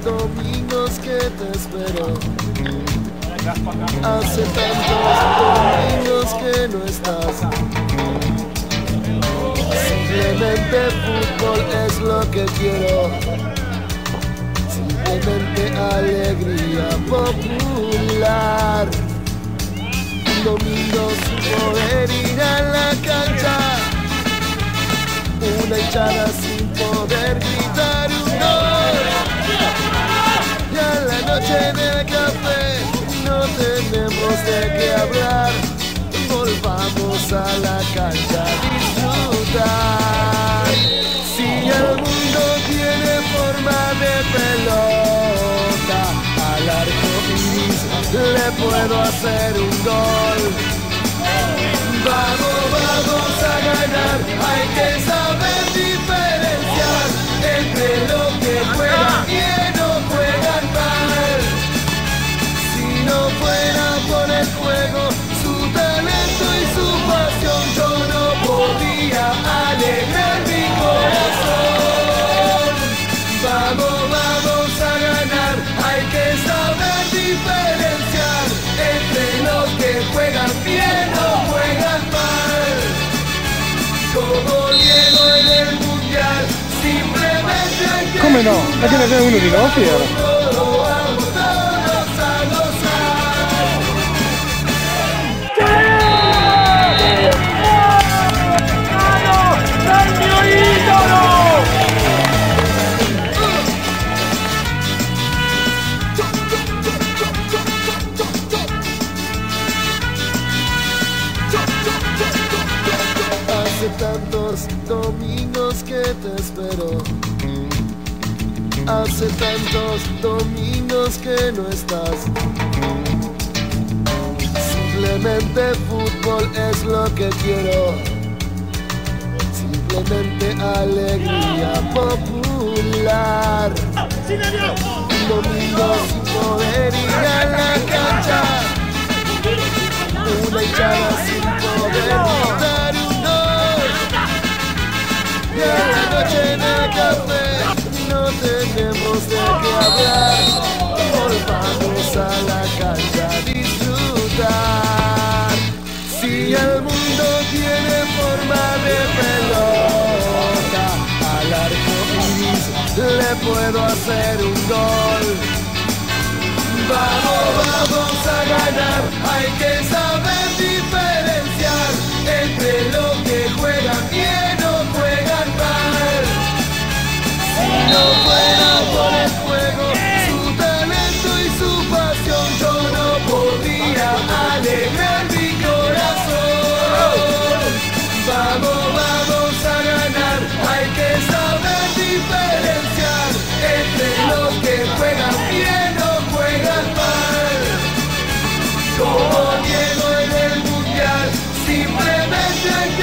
domingos que te espero. Hace tantos domingos que no estás. Simplemente fútbol es lo que quiero. Simplemente alegría popular. Un domingo sin poder ir a la cancha. Una hinchada sin poder gritar un gol. Y a la noche del café no tenemos de qué hablar. Volvamos a la cancha a disfrutar. Si el mundo tiene forma de pelota, al arco iris le puedo hacer un gol. Vamos, vamos a ganar, hay que saber diferenciar entre lo que juegan bien o juegan mal. Si no fuera por el juego, su talento y su pasión, yo no podía alegrar mi corazón. Vamos, vamos a ganar, hay que saber diferenciar entre los que juegan bien o juegan mal. Como Diego en el mundial, simplemente hay que... Come no? Ma che ne sei uno di nostri era? Hace tantos domingos que te espero. Hace tantos domingos que no estás. Simplemente fútbol es lo que quiero. Simplemente alegría popular. Un domingo sin poder ir a la cancha. Una hinchada sin poder gritar un gol. Y a la noche en el café no tenemos de qué hablar. Volvamos a la cancha a disfrutar. Si el mundo tiene forma de pelota, al arco iris le puedo hacer un gol. Vamos, vamos a ganar, hay que saber diferenciar entre lo que juegan bien o juegan mal. Si no fuera por el juego, su talento y su pasión, yo no podría alegrar mi corazón. Vamos, vamos a ganar, hay que saber diferenciar entre los que juegan bien o juegan mal. Como Diego en el mundial, simplemente hay que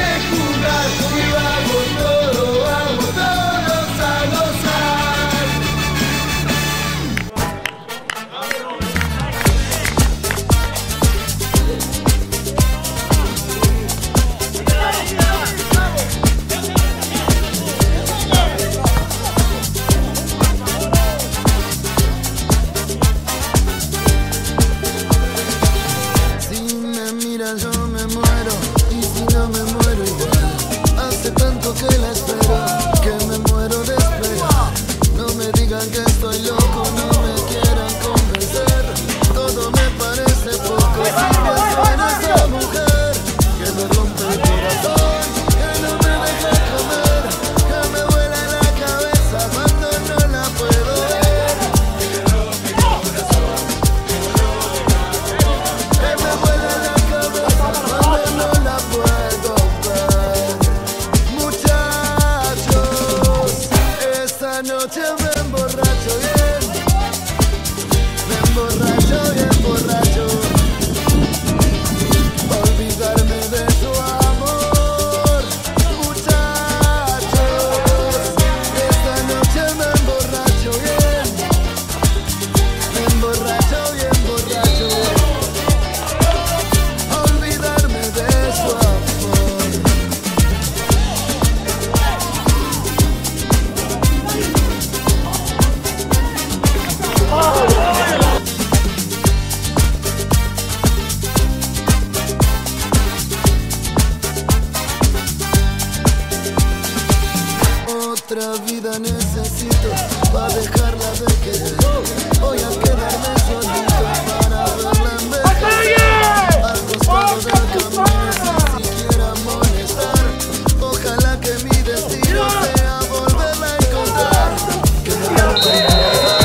otra vida necesito para dejarla de querer. Voy a quedarme solito para verla en vez al costado del camino sin siquiera molestar. Ojalá que mi destino sea volverla a encontrar. Que me rompa el corazón,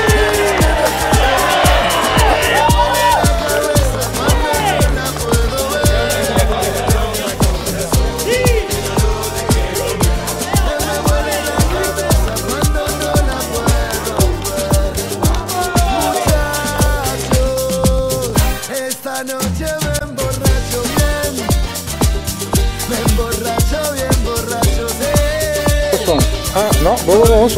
Ah, no, vamos.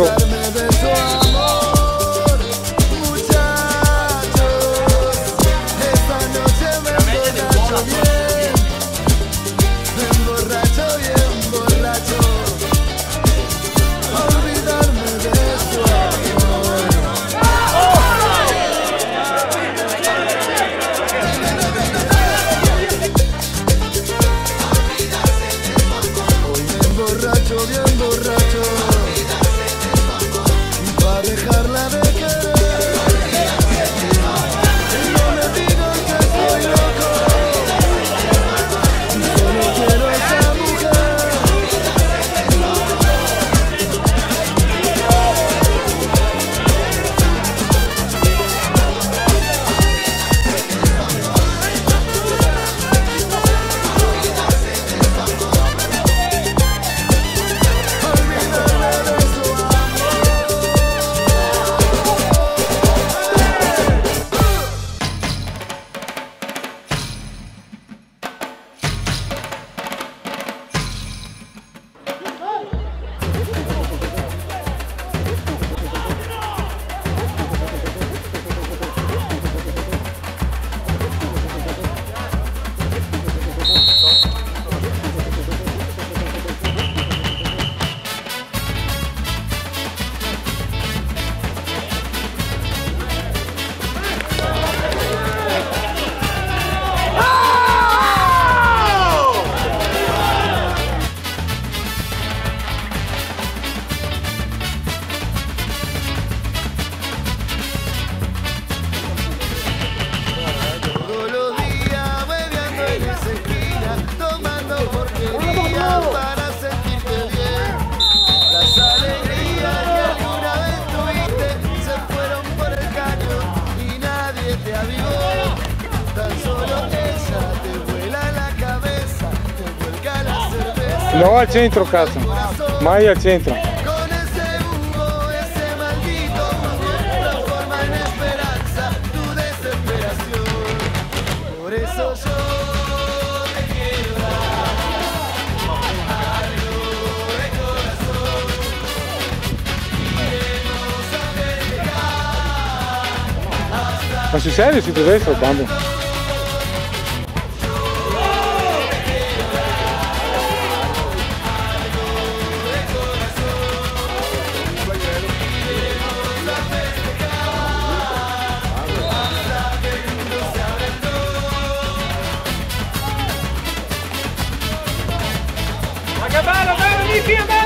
Bien borracho, para dejarla de querer. No me digan que soy loco, solo quiero esa mujer. Para sentirte bien, las alegrías que alguna vez tuviste se fueron por el caño y nadie te avivó. Tan solo ella te vuela la cabeza, te vuelca la cerveza. No al centro, casa. Más al centro. Con ese humo, ese maldito transforma en esperanza tu desesperación. Por eso yo ma sul serio si deve trovando? Ma che bello, bello,